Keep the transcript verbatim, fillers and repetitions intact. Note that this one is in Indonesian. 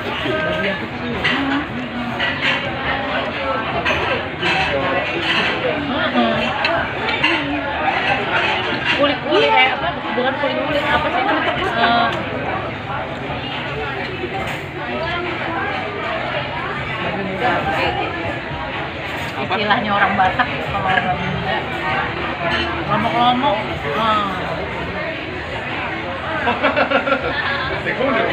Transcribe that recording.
Bagian kecil. Kulit-kulit eh apa? Bukan kulit-kulit apa sih namanya? Uh, istilahnya orang Batak kalau orang Sunda lomok-lomok. Hmm.